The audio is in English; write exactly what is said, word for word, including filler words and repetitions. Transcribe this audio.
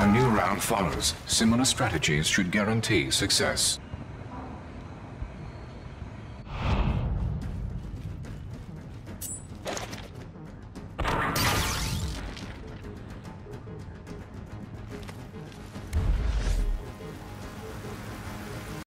A new round follows. Similar strategies should guarantee success.